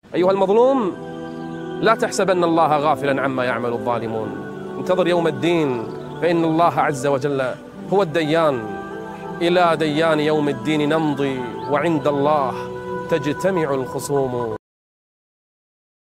أيها المظلوم، لا تحسبن الله غافلا عما يعمل الظالمون، انتظر يوم الدين، فإن الله عز وجل هو الديان. إلى ديان يوم الدين نمضي، وعند الله تجتمع الخصوم.